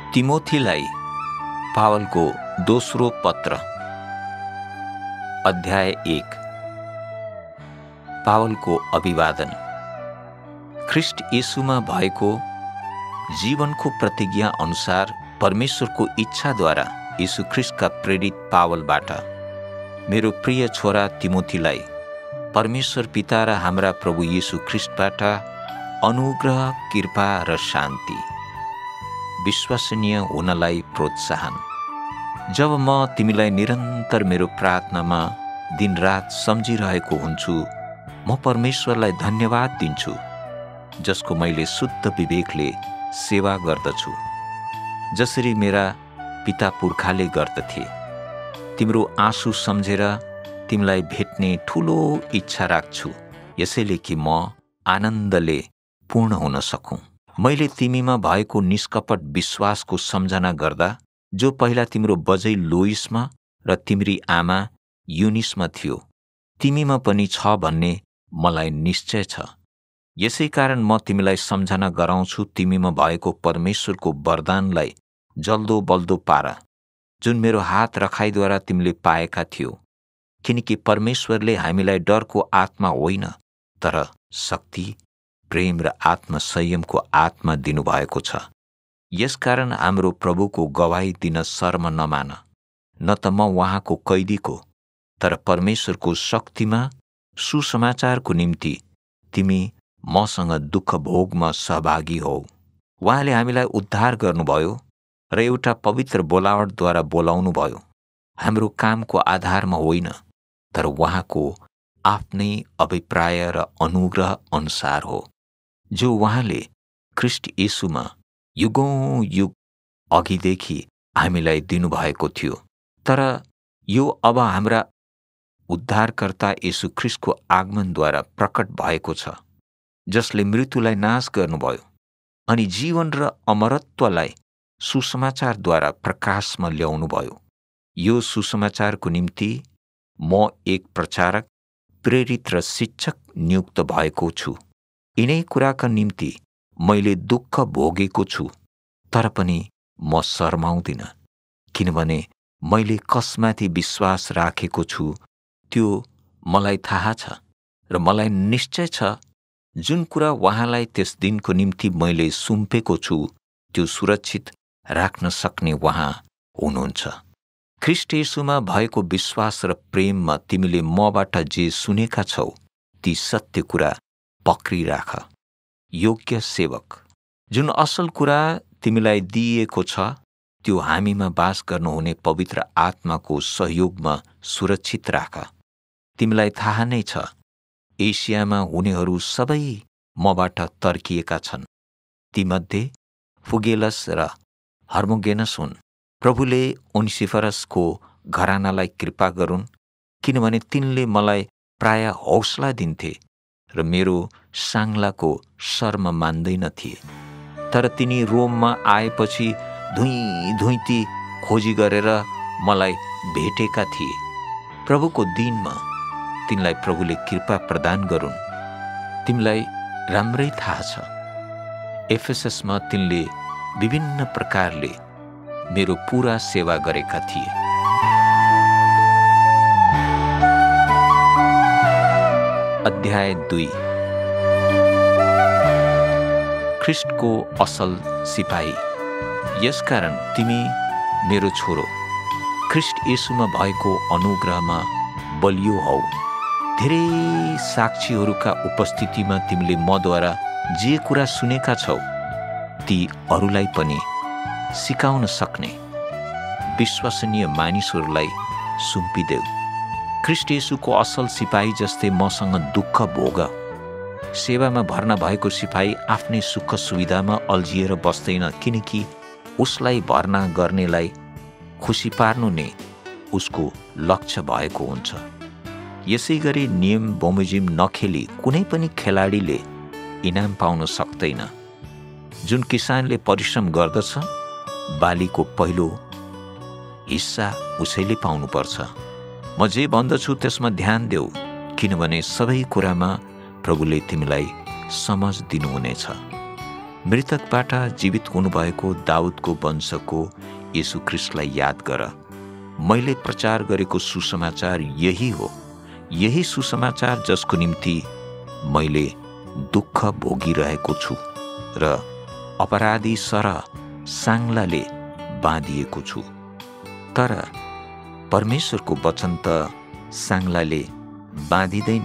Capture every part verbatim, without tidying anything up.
तिमोथीलाई पावलको दोस्रो पत्र अध्याय एक। पावलको अभिवादन। ख्रिस्ट येशूमा भएको जीवनको प्रतिज्ञा अनुसार परमेश्वरको इच्छाद्वारा यीशु ख्रिस्टका प्रेरित पावलबाट मेरो प्रिय छोरा तिमोथीलाई परमेश्वर पिता र हाम्रा प्रभु यीशु ख्रिस्टबाट अनुग्रह, कृपा र शान्ति। विश्वसनीय हुनलाई प्रोत्साहन। जब म तिमीलाई निरन्तर मेरो प्रार्थनामा दिनरात सम्झिरहेको हुन्छु, म परमेश्वरलाई धन्यवाद दिन्छु, जसको मैले शुद्ध विवेकले सेवा गर्दछु, जसरी मेरा पिता पुर्खाले गर्दथे। तिम्रो आँसु सम्झेर तिमीलाई भेट्ने ठुलो इच्छा राख्छु, यसैले कि म आनन्दले पूर्ण हुन सकूँ। मैले तिमीमा भएको निष्कपट विश्वासको सम्झना गर्दा, जो पहिला तिम्रो बजै लोइसमा र तिम्री आमा युनिसमा थियो, तिमीमा पनि छ भन्ने मलाई निश्चय छ। यसै कारण म तिमीलाई सम्झना गराउँछु, तिमीमा भएको परमेश्वरको वरदानलाई जल्दो बल्दो पार, जुन मेरो हात रखाइद्वारा तिमीले पाएका थियो। किनकि परमेश्वरले हामीलाई डरको आत्मा होइन, तर शक्ति, प्रेम र आत्मसंयमको आत्मा दिनुभएको छ। यसकारण हाम्रो प्रभुको गवाही दिन शर्म नमान। न त म उहाँको कैदीको, तर परमेश्वरको शक्तिमा सुसमाचारको निम्ति तिमी मसँग दुःख भोगमा सहभागी हौ। उहाँले हामीलाई उद्धार गर्नुभयो र एउटा पवित्र बोलावटद्वारा बोलाउनुभयो, हाम्रो कामको आधारमा होइन, तर उहाँको आफ्नै अभिप्राय र अनुग्रह अनुसार हो, जो उहाँले ख्रिस्ट येशूमा युगौं युग अघिदेखि हामीलाई दिनुभएको थियो। तर यो अब हाम्रा उद्धारकर्ता येशू ख्रिस्टको आगमनद्वारा प्रकट भएको छ, जसले मृत्युलाई नाश गर्नुभयो अनि जीवन र अमरत्वलाई सुसमाचारद्वारा प्रकाशमा ल्याउनुभयो। यो सुसमाचारको निम्ति म एक प्रचारक, प्रेरित र शिक्षक नियुक्त भएको छु। यिनै कुराका निम्ति मैले दुःख भोगेको छु, तर पनि म शर्माउँदिन, किनभने मैले कसमाथि विश्वास राखेको छु त्यो मलाई थाहा छ र मलाई निश्चय छ, जुन कुरा उहाँलाई त्यस दिनको निम्ति मैले सुम्पेको छु त्यो सुरक्षित राख्न सक्ने उहाँ हुनुहुन्छ। ख्रिस्ट येशूमा भएको विश्वास र प्रेममा तिमीले मबाट जे सुनेका छौ ती सत्य कुरा पक्रिराख। योग्य सेवक, जुन असल कुरा तिमीलाई दिइएको छ त्यो हामीमा बास गर्नुहुने पवित्र आत्माको सहयोगमा सुरक्षित राख। तिमीलाई थाहा नै छ, एसियामा हुनेहरू सबै मबाट तर्किएका छन्। तीमध्ये फुगेलस र हर्मोगेनस हुन्। प्रभुले ओनेसिफरसको घरानालाई कृपा गरून्, किनभने तिनले मलाई प्राय हौसला दिन्थे र मेरो साङ्लाको शर्म मान्दैनथे। तर तिनी रोममा आएपछि धुइँ धुइँती खोजी गरेर मलाई भेटेका थिए। प्रभुको दिनमा तिनलाई प्रभुले कृपा प्रदान गरून्। तिमीलाई राम्रै थाहा छ, एफेससमा तिनले विभिन्न प्रकारले मेरो पूरा सेवा गरेका थिए। अध्याय दुई। ख्रिस्टको असल सिपाही। यसकारण तिमी मेरो छोरो, ख्रिस्ट येशूमा भएको अनुग्रहमा बलियो हौ। धेरै साक्षीहरूका उपस्थितिमा तिमीले मद्वारा जे कुरा सुनेका छौ ती अरूलाई पनि सिकाउन सक्ने विश्वसनीय मानिसहरूलाई सुम्पिदेऊ। ख्रिस्ट येशूको असल सिपाही जस्तै मसँग दुःख भोग। सेवामा भर्ना भएको सिपाही आफ्नै सुख सुविधामा अल्झिएर बस्दैन, किनकि उसलाई भर्ना गर्नेलाई खुसी पार्नु नै उसको लक्ष्य भएको हुन्छ। यसै गरी नियम बमोजिम नखेली कुनै पनि खेलाडीले इनाम पाउन सक्दैन। जुन किसानले परिश्रम गर्दछ, बालीको पहिलो हिस्सा उसैले पाउनुपर्छ। म जे भन्दछु त्यसमा ध्यान देऊ, किनभने सबै कुरामा प्रभुले तिमीलाई समझ दिनुहुनेछ। मृतकबाट जीवित हुनुभएको दाउदको वंशको येशू ख्रीष्टलाई याद गर। मैले प्रचार गरेको सुसमाचार यही हो, यही सुसमाचार जसको निम्ति मैले दुःख भोगिरहेको छु र अपराधी सरह साङ्लाले बाँधिएको छु। तर परमेश्वरको वचन त साङ्लाले बाँधिँदैन।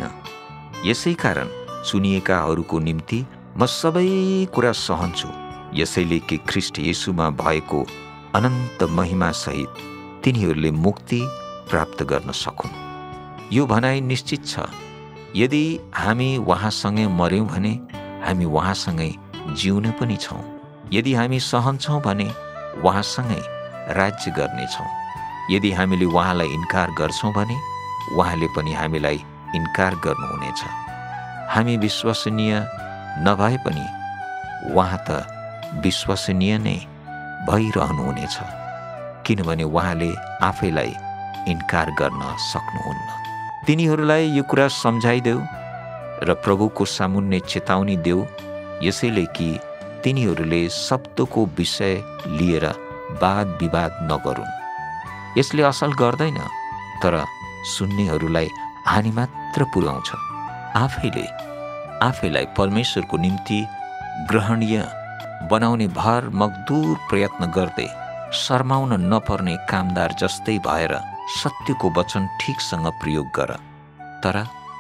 यसै कारण चुनिएकाहरूको निम्ति म सबै कुरा सहन्छु, यसैले कि ख्रीष्ट येशूमा भएको अनन्त महिमासहित तिनीहरूले मुक्ति प्राप्त गर्न सकुन्। यो भनाइ निश्चित छ, यदि हामी उहाँसँगै मर्यौँ भने हामी उहाँसँगै जिउने पनि छौँ। यदि हामी सहन्छौँ भने उहाँसँगै राज्य गर्नेछौँ। यदि हामीले उहाँलाई इन्कार गर्छौँ भने उहाँले पनि हामीलाई इन्कार गर्नुहुनेछ। हामी विश्वसनीय नभए पनि उहाँ त विश्वसनीय नै भइरहनुहुनेछ, किनभने उहाँले आफैलाई इन्कार गर्न सक्नुहुन्न। तिनीहरूलाई यो कुरा सम्झाइदेऊ र प्रभुको सामुन्ने चेतावनी देऊ, यसैले कि तिनीहरूले शब्दको विषय लिएर वाद विवाद नगरून्। यसले असल गर्दैन, तर सुन्नेहरूलाई हानि मात्र पुर्याउँछ। आफैले आफैलाई परमेश्वरको निम्ति ग्रहणीय बनाउने भर मजदुर प्रयत्न गर्दै शर्माउन नपर्ने कामदार जस्तै भएर सत्यको वचन ठिकसँग प्रयोग गर। तर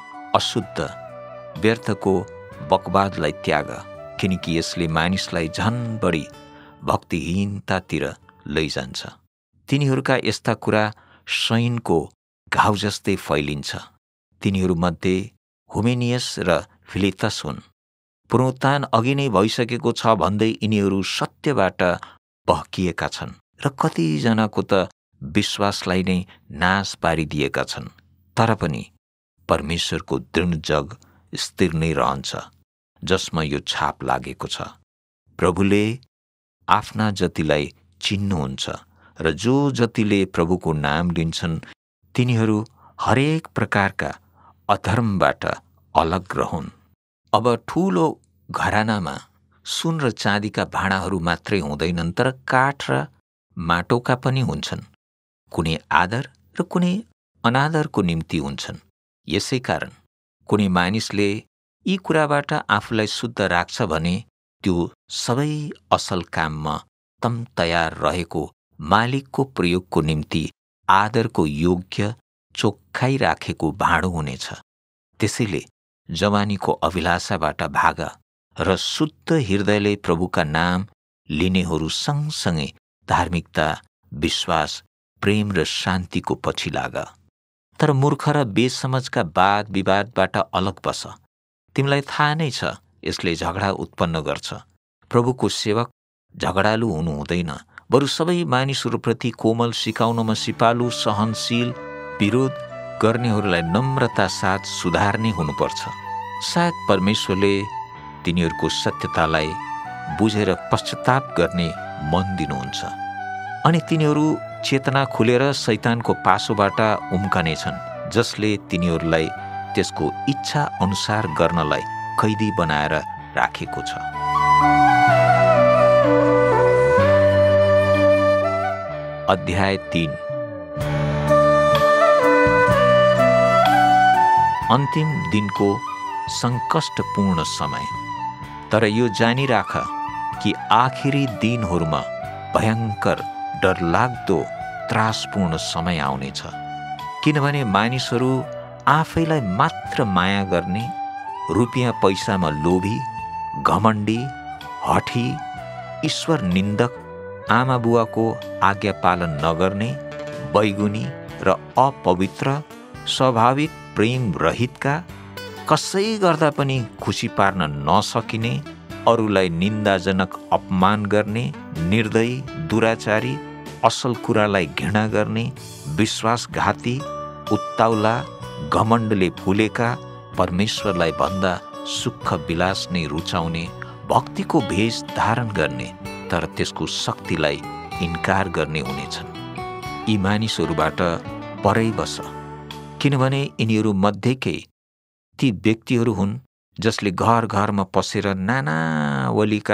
अशुद्ध व्यर्थको बकवादलाई त्याग, किनकि यसले मानिसलाई झन बढी भक्तिहीनतातिर लैजान्छ। तिनीहरूका यस्ता कुरा शैनको घाउ जस्तै फैलिन्छ। तिनीहरूमध्ये हुमेनियस र फिलेतस हुन्। पुनरुत्थान अघि नै भइसकेको छ भन्दै यिनीहरू सत्यबाट बहकिएका छन् र कतिजनाको त विश्वासलाई नै नाश पारिदिएका छन्। तर पनि परमेश्वरको दृढ जग स्थिर नै रहन्छ, जसमा यो छाप लागेको छ, प्रभुले आफ्ना जतिलाई चिन्नुहुन्छ र जो जतिले प्रभुको नाम लिन्छन् तिनीहरू हरेक प्रकारका अधर्मबाट अलग रहन्। अब ठूलो घरानामा सुन र चाँदीका भाँडाहरू मात्रै हुँदैनन्, तर काठ र माटोका पनि हुन्छन्। कुनै आदर र कुनै अनादरको निम्ति हुन्छन्। यसै कारण कुनै मानिसले यी कुराबाट आफूलाई शुद्ध राख्छ भने त्यो सबै असल काममा तम तयार रहेको मालिकको प्रयोगको निम्ति आदरको योग्य चोख्खाइ राखेको भाँडो हुनेछ। त्यसैले जवानीको अभिलाषाबाट भाग र शुद्ध हृदयले प्रभुका नाम लिनेहरू सँगसँगै धार्मिकता, विश्वास, प्रेम र शान्तिको पछि लाग। तर मूर्ख र बेसमझका वाद विवादबाट अलग बस। तिमीलाई थाहा नै छ यसले झगडा उत्पन्न गर्छ। प्रभुको सेवक झगडालु हुनु हुँदैन, बरु सबै मानिसहरूप्रति कोमल, सिकाउनमा सिपालु, सहनशील, विरोध गर्नेहरूलाई नम्रता साथ सुधार्ने हुनुपर्छ। सायद परमेश्वरले तिनीहरूको सत्यतालाई बुझेर पश्चाताप गर्ने मन दिनुहुन्छ अनि तिनीहरू चेतना खुलेर शैतानको पासोबाट उम्कनेछन्, जसले तिनीहरूलाई त्यसको इच्छा अनुसार गर्नलाई कैदी बनाएर राखेको छ। अध्याय तीन। अन्तिम दिनको सङ्कष्टपूर्ण समय। तर यो जानिराख कि आखिरी दिनहरूमा भयङ्कर डरलाग्दो त्रासपूर्ण समय आउनेछ, किनभने मानिसहरू आफैलाई मात्र माया गर्ने, रुपियाँ पैसामा लोभी, घमण्डी, हठी, ईश्वर निन्दक, आमा बुवाको आज्ञा पालन नगर्ने, बैगुनी र अपवित्र, स्वाभाविक प्रेम रहितका, कसै गर्दा पनि खुसी पार्न नसकिने, अरूलाई निन्दाजनक अपमान गर्ने, निर्दयी, दुराचारी, असल कुरालाई घृणा गर्ने, विश्वासघाती, उत्ताउला, घमण्डले फुलेका, परमेश्वरलाई भन्दा सुख विलास नै रुचाउने, भक्तिको भेष धारण गर्ने तर त्यसको शक्तिलाई इन्कार गर्ने हुनेछन्। यी मानिसहरूबाट परै बस, किनभने यिनीहरू मध्येकै ती व्यक्तिहरू हुन् जसले घर घरमा पसेर नाना वलीका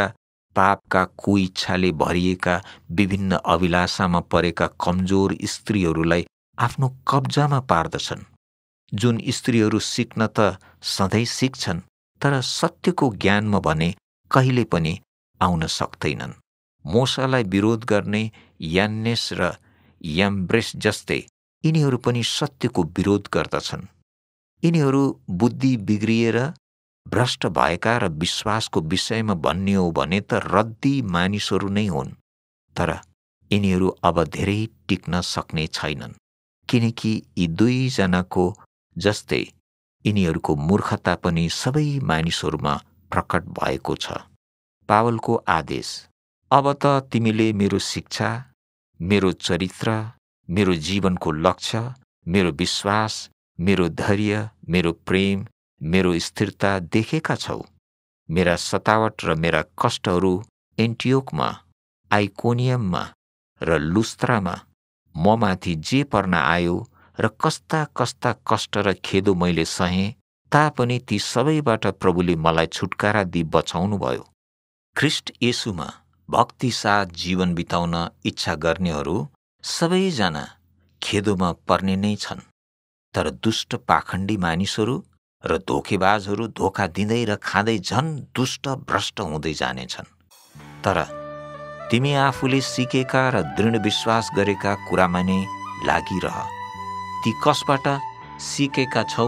पापका कुइच्छाले भरिएका विभिन्न अभिलाषामा परेका कमजोर स्त्रीहरूलाई आफ्नो कब्जामा पार्दछन्, जुन स्त्रीहरू सिक्न त सधैँ सिक्छन् तर सत्यको ज्ञानमा भने कहिले पनि आउन सक्दैनन्। मोसालाई विरोध गर्ने यान्नेस र याम्ब्रेस जस्तै यिनीहरू पनि सत्यको विरोध गर्दछन्। यिनीहरू बुद्धि बिग्रिएर भ्रष्ट भएका र विश्वासको विषयमा भन्ने हो भने त रद्दी मानिसहरू नै हुन्, तर यिनीहरू अब धेरै टिक्न सक्ने छैनन्, किनकि यी दुईजनाको जस्तै यिनीहरूको मूर्खता पनि सबै मानिसहरूमा प्रकट भएको छ। पावलको आदेश, अब त तिमीले मेरो शिक्षा, मेरो चरित्र, मेरो जीवनको लक्ष्य, मेरो विश्वास, मेरो धैर्य, मेरो प्रेम, मेरो स्थिरता देखेका छौ। मेरा सतावट र मेरा कष्टहरू एन्टियोकमा, आइकोनियममा र लुस्त्रामा ममाथि जे पर्न आयो र कस्ता कस्ता कष्ट र खेदो मैले सहेँ, तापनि ती सबैबाट प्रभुले मलाई छुटकारा दिई बचाउनुभयो। ख्रिस्ट येशूमा भक्तिसाथ जीवन बिताउन इच्छा गर्नेहरू सबैजना खेदोमा पर्ने नै छन्, तर दुष्ट पाखण्डी मानिसहरू र धोकेबाजहरू धोका दिँदै र खाँदै झन् दुष्ट भ्रष्ट हुँदै जानेछन्। तर तिमी आफूले सिकेका र दृढ विश्वास गरेका कुरामा नै लागिरह। ती कसबाट सिकेका छौ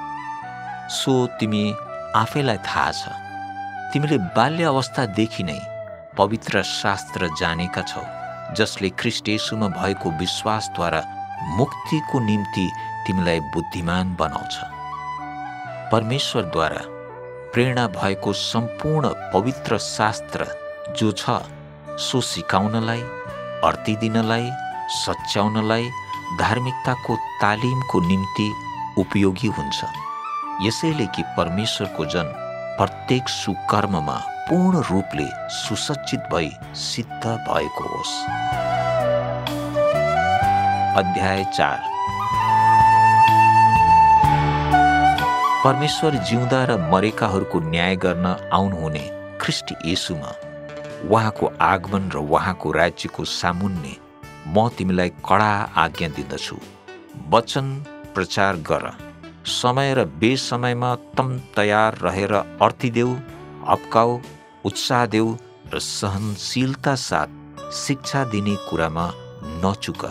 सो तिमी आफैलाई थाहा छ। तिमीले बाल्य अवस्थादेखि नै पवित्र शास्त्र जानेका छौ, जसले ख्रिस्ट येशूमा भएको विश्वासद्वारा मुक्तिको निम्ति तिमीलाई बुद्धिमान बनाउँछ। परमेश्वरद्वारा प्रेरणा भएको सम्पूर्ण पवित्र शास्त्र जो छ सो सिकाउनलाई, अर्ती दिनलाई, सच्याउनलाई, धार्मिकताको तालिमको निम्ति उपयोगी हुन्छ, यसैले कि परमेश्वरको जन प्रत्येक सुकर्ममा पूर्ण रूपले सुसज्जित भई सिद्ध भएको होस्। अध्याय चार। परमेश्वर जिउँदा र मरेकाहरूको न्याय गर्न आउनुहुने ख्रिस्ट येशूमा उहाँको आगमन र उहाँको राज्यको सामुन्ने म तिमीलाई कडा आज्ञा दिँदछु। वचन प्रचार गर, समय र बेसमयमा तम तयार रहेर अर्ती देऊ, हप्काऊ, उत्साह देऊ र सहनशीलता साथ शिक्षा दिने कुरामा नचुक,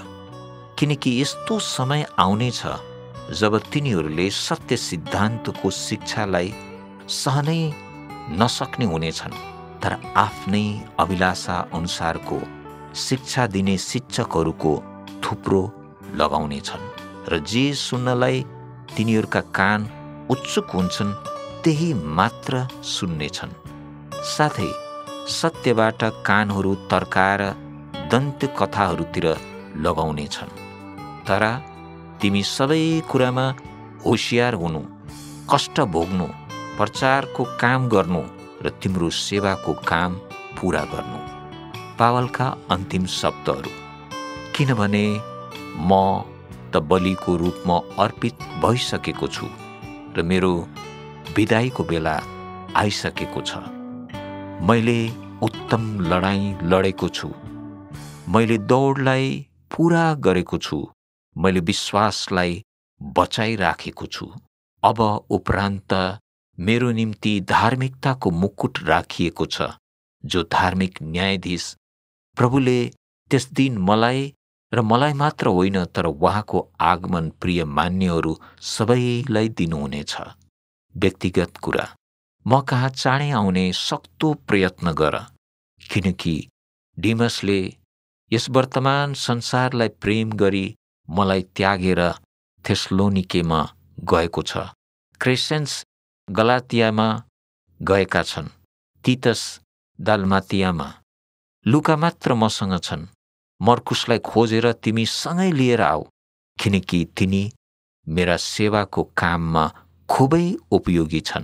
किनकि यस्तो समय आउनेछ जब तिनीहरूले सत्य सिद्धान्तको शिक्षालाई सहनै नसक्ने हुनेछन्, तर आफ्नै अभिलाषा अनुसारको शिक्षा दिने शिक्षकहरूको थुप्रो लगाउनेछन् र जे सुन्नलाई तिनीहरूका कान उत्सुक हुन्छन् त्यही मात्र सुन्नेछन्। साथै सत्यबाट कानहरू तर्काएर दन्त्य कथाहरूतिर लगाउनेछन्। तर तिमी सबै कुरामा होशियार हुनु, कष्ट भोग्नु, प्रचारको काम गर्नु र तिम्रो सेवाको काम पूरा गर्नु। पावलका अन्तिम शब्दहरू, किनभने म त बलिको रूपमा अर्पित भइसकेको छु र मेरो विदाईको बेला आइसकेको छ। मैले उत्तम लडाईँ लडेको छु, मैले दौडलाई पूरा गरेको छु, मैले विश्वासलाई बचाइराखेको छु। अब उपरान्त मेरो निम्ति धार्मिकताको मुकुट राखिएको छ, जो धार्मिक न्यायाधीश प्रभुले त्यस दिन मलाई र मलाई मात्र होइन तर उहाँको आगमन प्रिय मान्यहरू सबैलाई दिनुहुनेछ। व्यक्तिगत कुरा, म कहाँ चाँडै आउने सक्दो प्रयत्न गर, किनकि डिमसले यस वर्तमान संसारलाई प्रेम गरी मलाई त्यागेर थेसलोनिकेमा गएको छ। क्रेसेन्स गलातियामा गएका छन्, तीतस दालमातियामा, लुका मात्र मसँग छन्। मर्कुसलाई खोजेर तिमी सँगै लिएर आऊ, किनकि तिनी मेरा सेवाको काममा खुबै उपयोगी छन्।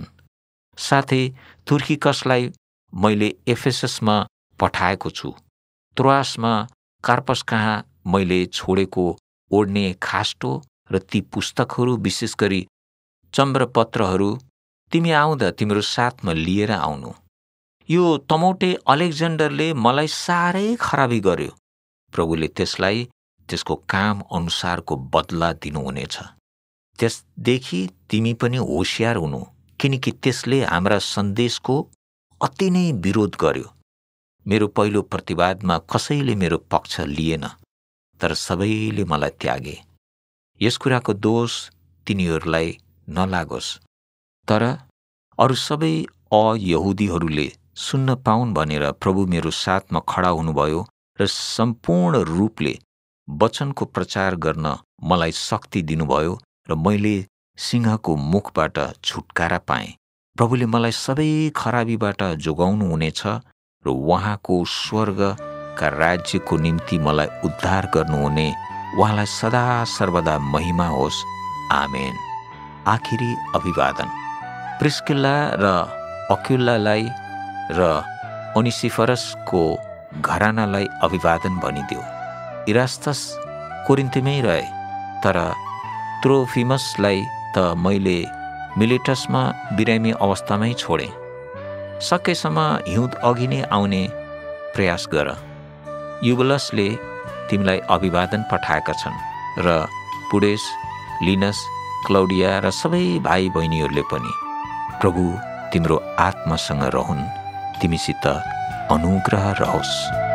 साथै तुर्किकसलाई मैले एफेससमा पठाएको छु। त्रोआसमा कार्पस कहाँ मैले छोडेको ओढ्ने खास्टो र ती पुस्तकहरू, विशेष गरी चम्रपत्रहरू तिमी आउँदा तिम्रो साथमा लिएर आउनु। यो तमौटे अलेक्जेन्डरले मलाई साह्रै खराबी गर्यो। प्रभुले त्यसलाई त्यसको काम अनुसारको बदला दिनुहुनेछ। त्यसदेखि तिमी पनि होशियार हुनु, किनकि त्यसले हाम्रा सन्देशको अति नै विरोध गर्यो। मेरो पहिलो प्रतिवादमा कसैले मेरो पक्ष लिएन, तर सबैले मलाई त्यागे। यस कुराको दोष तिनीहरूलाई नलागोस्, तर अरू सबै अयहुदीहरूले सुन्न पाउन् भनेर प्रभु मेरो साथमा खडा हुनुभयो र सम्पूर्ण रूपले वचनको प्रचार गर्न मलाई शक्ति दिनुभयो र मैले सिंहको मुखबाट छुटकारा पाएँ। प्रभुले मलाई सबै खराबीबाट जोगाउनु हुनेछ र उहाँको स्वर्गका राज्यको निम्ति मलाई उद्धार गर्नुहुने उहाँलाई सदा सर्वदा महिमा होस्। आमेन। आखिरी अभिवादन। प्रिस्किल्ला र अक्विलालाई र ओनेसिफरसको घरानालाई अभिवादन भनिदेऊ। इरास्तस कोरिन्थमै रहे, तर त्रोफिमसलाई त मैले मिलेटसमा बिरामी अवस्थामै छोडेँ। सकेसम्म हिउँद अघि नै आउने प्रयास गर। युबलसले तिमीलाई अभिवादन पठाएका छन् र पुडेस, लिनस, क्लौडिया र सबै भाइ बहिनीहरूले पनि। प्रभु तिम्रो आत्मासँग रहन्, तिमीसित अनुग्रह रहोस्।